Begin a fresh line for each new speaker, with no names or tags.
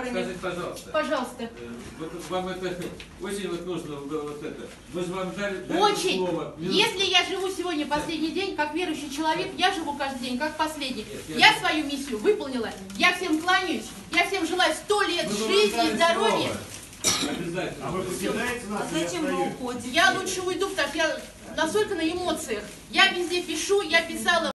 инициаторами.
Скажите, пожалуйста.
Пожалуйста.
Вам это очень вот нужно, вот это. Мы же вам дали
Очень.
слово.
Если я живу сегодня последний день, как верующий человек, я живу каждый день, как последний. Я свою миссию выполнила. Я всем кланяюсь. Я всем желаю 100 лет жизни и здоровья.
Обязательно.
А вы покидаете нас?
А зачем вы уходите?
Я лучше уйду, потому что я настолько на эмоциях. Я везде пишу, я писала.